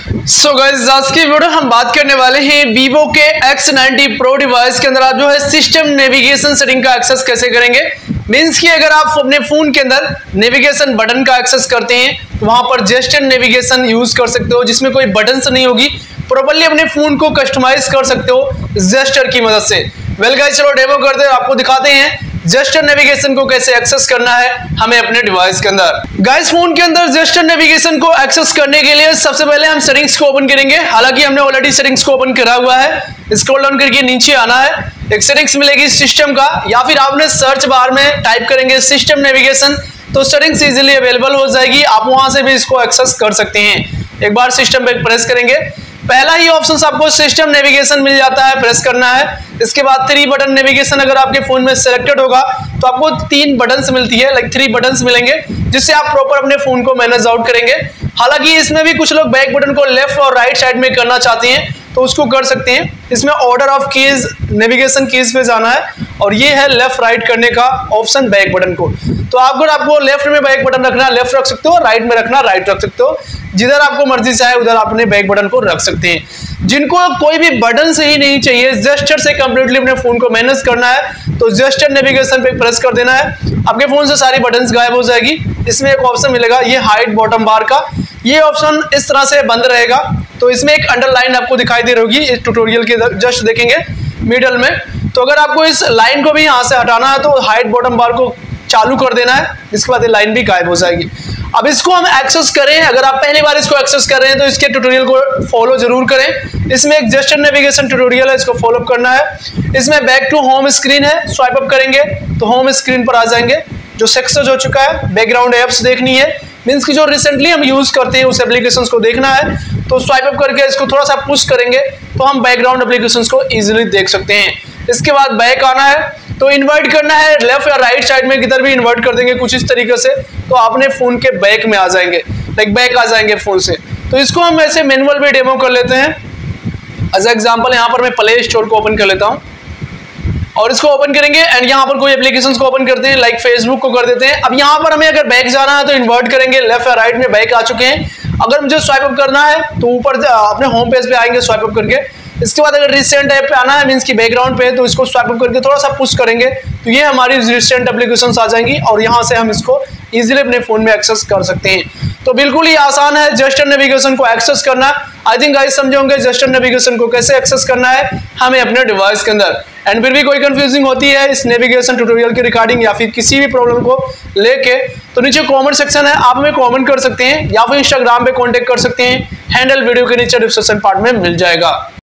So guys, आज की video हम बात करने वाले हैं Vivo के X90 Pro डिवाइस के अंदर आप जो है सिस्टम नेविगेशन सेटिंग का एक्सेस कैसे करेंगे। मींस कि अगर आप अपने फोन के अंदर नेविगेशन बटन का एक्सेस करते हैं तो वहां पर जेस्चर नेविगेशन यूज कर सकते हो, जिसमें कोई बटन से नहीं होगी। प्रॉपर्ली अपने फोन को कस्टमाइज कर सकते हो जेस्चर की मदद से। वेल गाइस, चलो डेमो करते हैं, आपको दिखाते हैं जेस्चर नेविगेशन को कैसे एक्सेस करना है हमें अपने डिवाइस के अंदर। गाइस, फोन के अंदर जेस्चर नेविगेशन को एक्सेस करने के लिए सबसे पहले हम सेटिंग्स को ओपन करेंगे। हालांकि हमने ऑलरेडी सेटिंग्स को ओपन करा हुआ है। स्क्रॉल डाउन करके नीचे आना है, एक सेटिंग्स मिलेगी सिस्टम का, या फिर आपने सर्च बार में टाइप करेंगे सिस्टम नेविगेशन तो सेटिंग्स इजीली अवेलेबल हो जाएगी। आप वहां से भी इसको एक्सेस कर सकते हैं। एक बार सिस्टम पे प्रेस करेंगे, पहला ही ऑप्शन आपको सिस्टम नेविगेशन मिल जाता है, प्रेस करना है। इसके बाद 3 बटन नेविगेशन अगर आपके फोन में सिलेक्टेड होगा तो आपको 3 बटन्स मिलती है, लाइक 3 बटन्स मिलेंगे, जिससे आप प्रॉपर अपने फोन को मैनेज आउट करेंगे। हालांकि इसमें भी कुछ लोग बैक बटन को लेफ्ट और राइट साइड में करना चाहते हैं तो उसको कर सकते हैं। इसमें order of keys navigation keys पे जाना है और ये है लेफ्ट राइट करने का ऑप्शन बैक बटन को। तो आपको लेफ्ट में बैक बटन रखना लेफ्ट रख सकते हो, राइट में रखना राइट रख सकते हो, जिधर आपको मर्जी चाहे उधर अपने बैक बटन को रख सकते हैं। जिनको कोई भी बटन से ही नहीं चाहिए, जेस्चर से कंप्लीटली अपने फोन को मैनेज करना है तो जेस्चर नेविगेशन पे प्रेस कर देना है। आपके फोन से सारी बटन्स गायब हो जाएगी। इसमें एक ऑप्शन मिलेगा ये हाइड बॉटम बार का, ये ऑप्शन इस तरह से बंद रहेगा। तो इसमें एक अंडरलाइन आपको दिखाई दे रही होगी, इस ट्यूटोरियल के जस्ट देखेंगे मिडल में। तो अगर आपको इस लाइन को भी यहाँ से हटाना है तो हाइड बॉटम बार को चालू कर देना है, इसके बाद ये लाइन भी गायब हो जाएगी। अब इसको हम एक्सेस करें, अगर आप पहली बार इसको एक्सेस कर रहे हैं तो इसके ट्यूटोरियल को फॉलो जरूर करें। इसमें एक जेस्चर नेविगेशन ट्यूटोरियल है, इसको फॉलो करना है। इसमें बैक टू होम स्क्रीन है, स्वाइप अप करेंगे तो होम स्क्रीन पर आ जाएंगे। जो सक्सेस हो चुका है, बैकग्राउंड एप्स देखनी है, मींस कि जो रिसेंटली हम यूज करते हैं उस एप्लीकेशंस को देखना है। तो स्वाइप अप करके इसको थोड़ा सा पुश करेंगे तो हम बैकग्राउंड एप्लीकेशंस को इजीली देख सकते हैं। इसके बाद बैक आना है तो इन्वर्ट करना है, लेफ्ट या राइट साइड में किधर भी इन्वर्ट कर देंगे कुछ इस तरीके से, तो अपने फोन के बैक में आ जाएंगे, लाइक बैक आ जाएंगे फोन से। तो इसको हम ऐसे मैनुअल भी डेमो कर लेते हैं। एज एग्जांपल यहाँ पर मैं प्ले स्टोर को ओपन कर लेता हूँ और इसको ओपन करेंगे एंड यहाँ पर कोई एप्लीकेशंस को ओपन करते हैं, लाइक फेसबुक को कर देते हैं। अब यहाँ पर हमें अगर बैक जाना है तो इन्वर्ट करेंगे, लेफ्ट या राइट में बैक आ चुके हैं। अगर मुझे स्वाइप अप करना है तो ऊपर अपने होम पेज पे आएंगे स्वाइप अप करके। इसके बाद अगर रिसेंट ऐप पे आना है, मींस कि बैकग्राउंड पे, तो इसको स्वाइप अप करके थोड़ा सा पुश करेंगे तो ये हमारी रिसेंट एप्लीकेशंस आ जाएंगी और यहाँ से हम इसको इजीली अपने फोन में एक्सेस कर सकते हैं। तो बिल्कुल ही आसान है जेस्चर नेविगेशन को एक्सेस करना। आई थिंक गाइस समझे होंगे जेस्चर नेविगेशन को कैसे एक्सेस करना है हमें अपने डिवाइस के अंदर। एंड फिर भी कोई कंफ्यूजिंग होती है इस नेविगेशन ट्यूटोरियल के रिगार्डिंग या फिर किसी भी प्रॉब्लम को लेके तो नीचे कमेंट सेक्शन है, आप हमें कमेंट कर सकते हैं या फिर इंस्टाग्राम पे कांटेक्ट कर सकते हैं। हैंडल वीडियो के नीचे डिस्क्रिप्शन पार्ट में मिल जाएगा।